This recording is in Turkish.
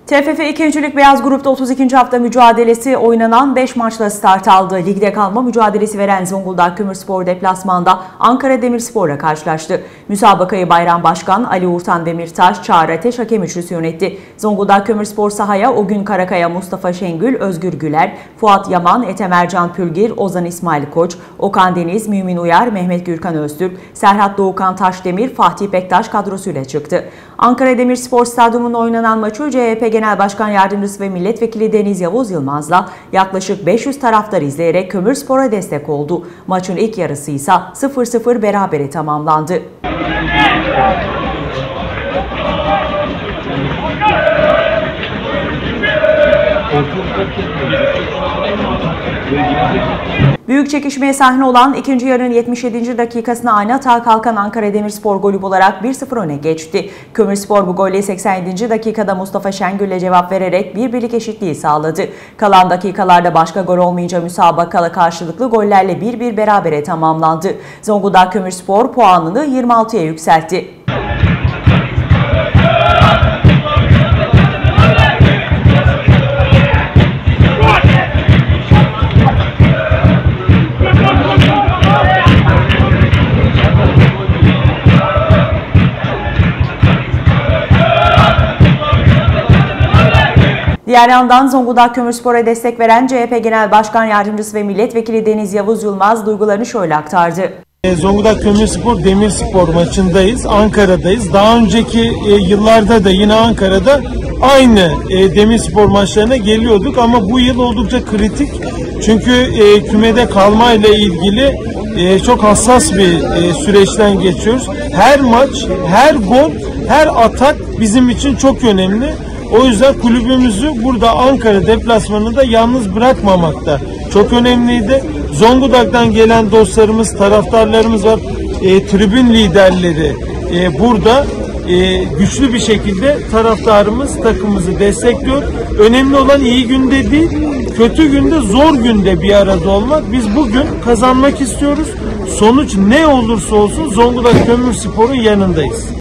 TFF 2. Lig Beyaz Grup'ta 32. hafta mücadelesi oynanan 5 maçla start aldı. Ligde kalma mücadelesi veren Zonguldak Kömürspor deplasmanda Ankara Demirspor'la karşılaştı. Müsabakayı Bayram Başkan, Ali Uğurtan Demirtaş, Çağrı Ateş hakem üçlüsü yönetti. Zonguldak Kömürspor sahaya Ogün Karakaya, Mustafa Şengül, Özgür Güler, Fuat Yaman, Ethem Ercan Pülgir, Ozan İsmail Koç, Okan Deniz, Mümin Uyar, Mehmet Gürkan Öztürk, Serhat Doğukan Taşdemir, Fatih Bektaş kadrosuyla çıktı. Ankara Demirspor Stadyumunda oynanan maçı CHP Genel Başkan Yardımcısı ve Milletvekili Deniz Yavuz Yılmaz'la yaklaşık 500 taraftar izleyerek Kömürspor'a destek oldu. Maçın ilk yarısı ise 0-0 berabere tamamlandı. Büyük çekişmeye sahne olan ikinci yarının 77. dakikasına aynı atağa kalkan Ankara Demirspor golü bularak 1-0 öne geçti. Kömürspor bu golle 87. dakikada Mustafa Şengül'le cevap vererek birlik eşitliği sağladı. Kalan dakikalarda başka gol olmayınca müsabakalı karşılıklı gollerle 1-1 berabere tamamlandı. Zonguldak Kömürspor puanını 26'ya yükseltti. Diğer yandan Zonguldak Kömürspor'a destek veren CHP Genel Başkan Yardımcısı ve Milletvekili Deniz Yavuz Yılmaz duygularını şöyle aktardı. Zonguldak Kömürspor Demirspor maçındayız, Ankara'dayız. Daha önceki yıllarda da yine Ankara'da aynı Demirspor maçlarına geliyorduk ama bu yıl oldukça kritik. Çünkü kümede kalmayla ilgili çok hassas bir süreçten geçiyoruz. Her maç, her gol, her atak bizim için çok önemli. O yüzden kulübümüzü burada Ankara deplasmanında yalnız bırakmamakta çok önemliydi. Zonguldak'tan gelen dostlarımız, taraftarlarımız var. Tribün liderleri burada güçlü bir şekilde taraftarımız takımımızı destekliyor. Önemli olan iyi günde değil, kötü günde, zor günde bir arada olmak. Biz bugün kazanmak istiyoruz. Sonuç ne olursa olsun Zonguldak Kömürspor'un yanındayız.